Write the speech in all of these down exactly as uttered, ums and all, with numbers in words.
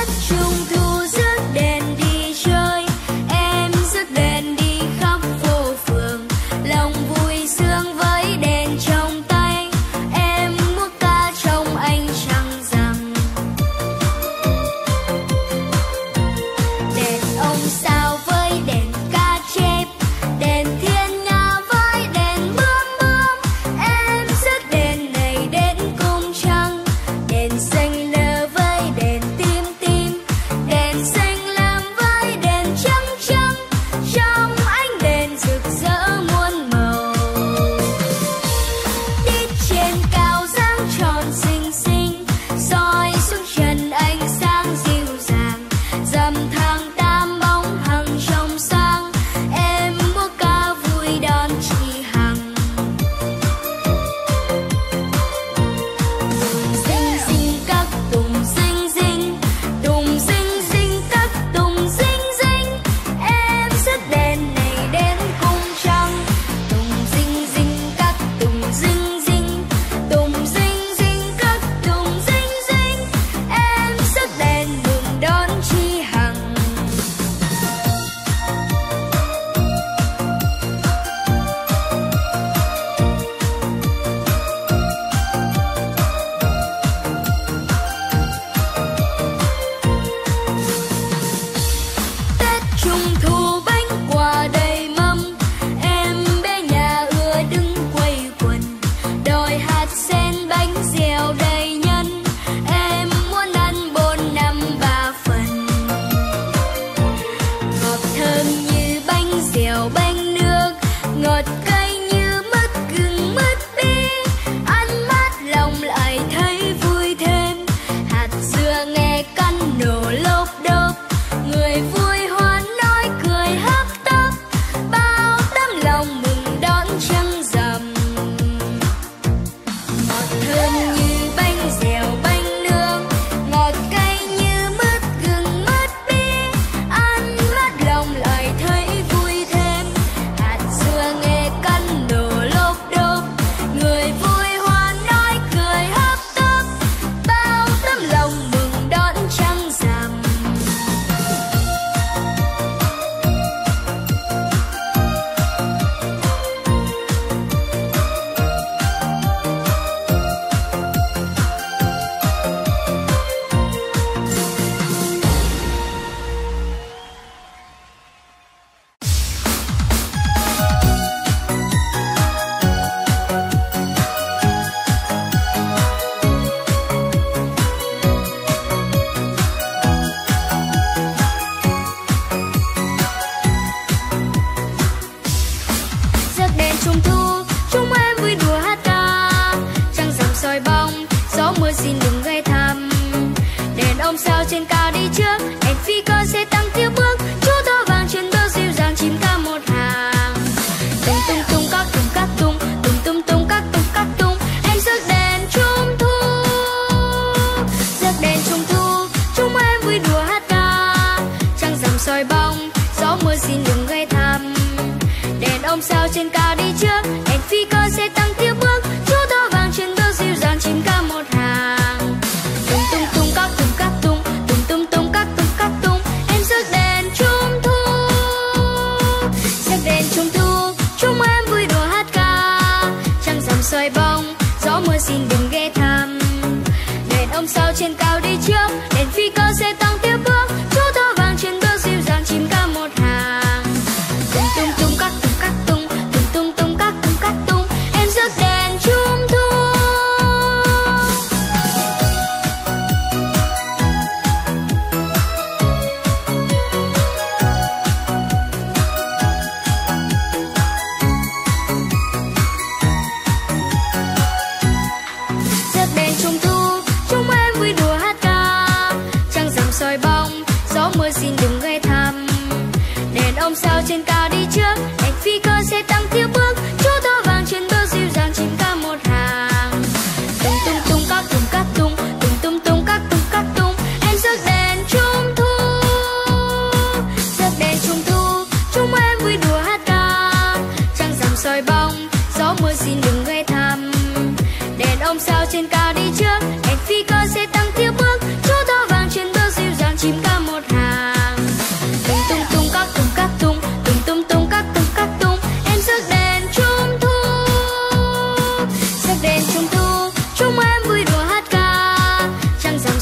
ông sao trên cao đi trước, đèn phi cơ sẽ tăng tiếp bước, chú tơ vàng trên bờ dịu dàng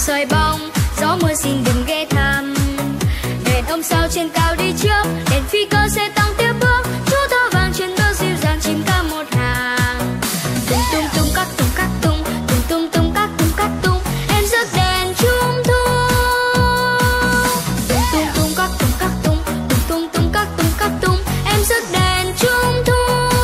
soi bóng, gió mưa xin đừng ghé thăm. Đèn ông sao trên cao đi trước, đèn phi cơ sẽ tăng tiếp bước. Chú tơ vàng trên bước dịu dàng chìm ca một hàng. Tung tung tung các tung các tung, tung tung tung các tung các tung. Em rước đèn trung thu. Tung tung tung các tung các tung, tung tung tung các tung các tung. Em rước đèn trung thu.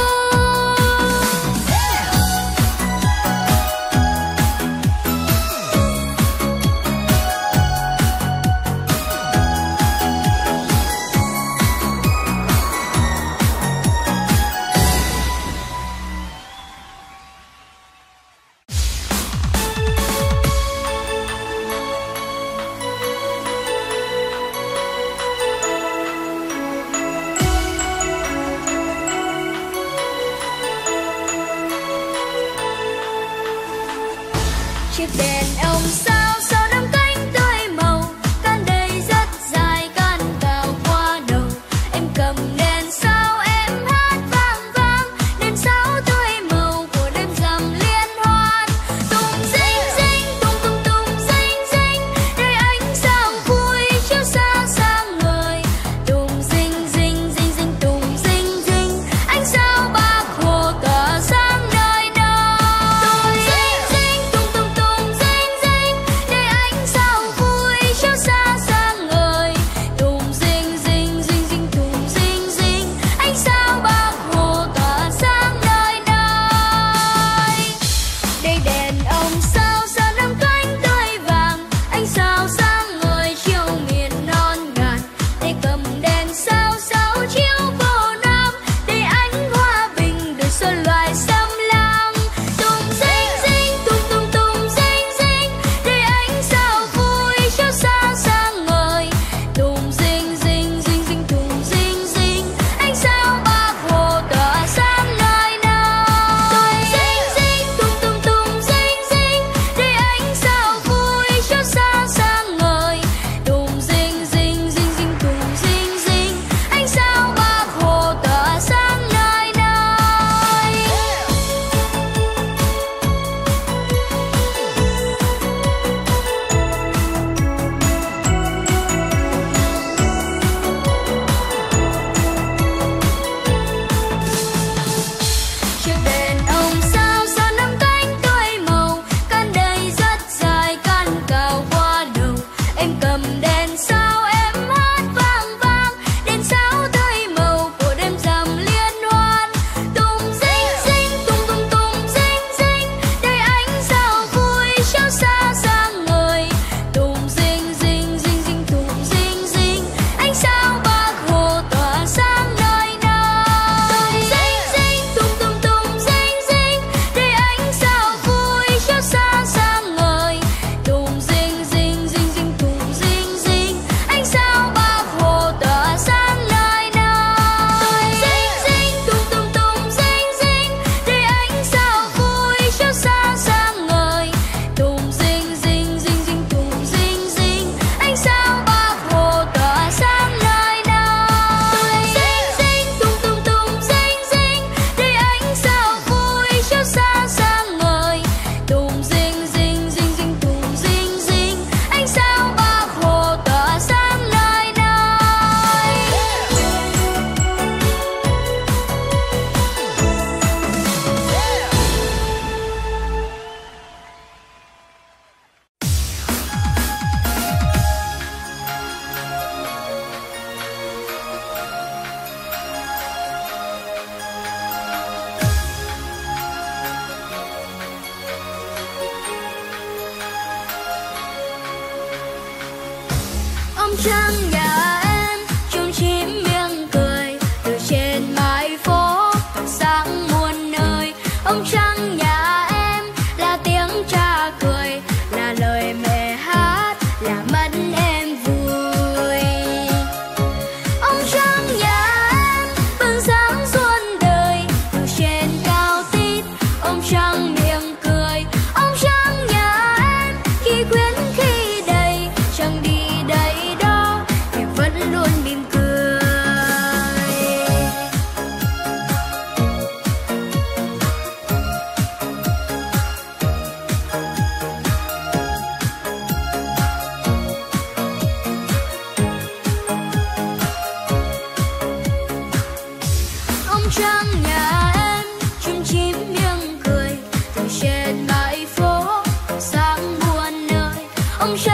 Chiếc đèn ông sao sao đắm cánh tươi màu, cán đầy rất dài cán cao qua đầu. Em cầm đèn sao em hát vang vang, đèn sao tươi màu của đêm rằm liên hoan. Tung rinh rinh tung tung tung rinh rinh, để ánh sao vui chiếu xa sáng ngời. Tung rinh rinh rinh rinh tung rinh rinh, ánh sao Bác Hồ tỏa sáng nơi nơi. Tung rinh rinh tung tung tung rinh rinh, để ánh sao vui chiếu xa sáng ngời. Tung rinh rinh rinh rinh tung rinh rinh, ánh sao Bác Hồ tỏa sáng nơi nơi. Đây đèn ông sao sao đắm cánh tươi vàng, ánh sao sáng ngời chiếu miền non ngàn. Đây cầm đèn sao sao chiếu vô Nam, để ánh hòa bình đời xuân loài xâm lam. Tung rinh rinh tung tung tung rinh rinh, để ánh sao vui chiếu xa sáng ngời. Tung rinh rinh rinh rinh tung rinh rinh, ánh sao Bác Hồ tỏa sáng nơi nơi. Rinh rinh tung tung tung rinh rinh, để ánh sao vui chiếu xa sáng ngời. Tung rinh rinh rinh rinh tung rinh rinh, ánh sao Bác Hồ tỏa sáng nơi nơi. Chiếc đèn ông sao sao nắm cánh tươi màu, cán đầy rất dài cán cao qua đầu. Em cầm đèn sao em hát vang vang, đèn sao tươi màu của đêm rằm liên hoan. Tung rinh rinh tung tung tung rinh rinh, để ánh sao vui chiếu xa sáng ngời. Tung rinh rinh rinh rinh tung rinh rinh, ánh sao Bác Hồ tỏa sáng nơi nơi. Rinh rinh tung tung tung rinh rinh, để ánh sao vui chiếu xa sáng ngời. Tung rinh rinh rinh rinh tung rinh rinh, ánh sao Bác Hồ tỏa sáng nơi nơi. Rinh rinh tung tung tung rinh rinh, để ánh sao vui chiếu xa sáng ngời. Tung rinh rinh rinh rinh tung rinh rinh, ánh sao Bác Hồ tỏa sáng nơi nơi. Rinh rinh tung tung tung rinh rinh, để ánh sao vui chiếu xa sáng ngời. Tung rinh rinh rinh rinh tung rinh rinh, ánh sao Bác Hồ tỏa sáng nơi nơi. Ông trăng nhà em chum chím miệng cười, từ trên mái phố tỏa sáng muôn nơi. Ông trăng nhà em là tiếng cha cười, là lời mẹ hát, là mắt em vui. Ông trăng nhà em bừng sáng xuân đời, từ trên cao tít. Ông trăng miệng cười, ông trăng nhà em khi quyến khi đầy, chẳng đi đây đó.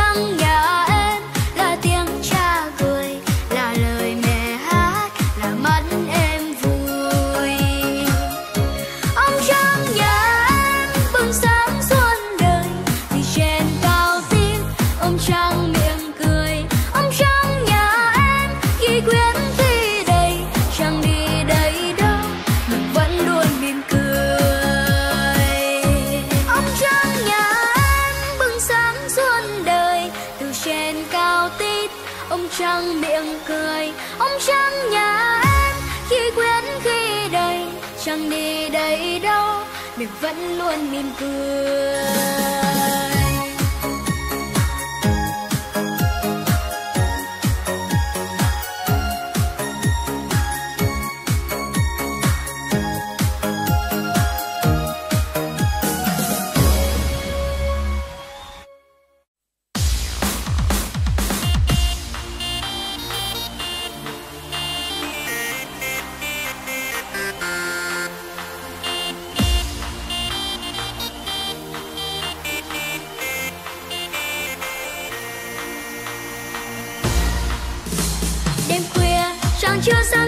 trong nhà em là tiếng cha cười, là lời mẹ hát, là mắt em vui. Ông trong nhà em bừng sáng xuân đời, thì trên cao tim ông trăng miệng cười. Ông trong nhà em khi quyết khi đầy, chẳng đi đây đâu nhưng vẫn luôn mỉm cười. Ông trong nhà em bừng sáng xuân đời, từ trên cao tít ông trăng miệng cười. Ông trong nhà em khi quyết khi đầy, chẳng đi đây đâu mình vẫn luôn mỉm cười. Đêm khuya trăng chưa sáng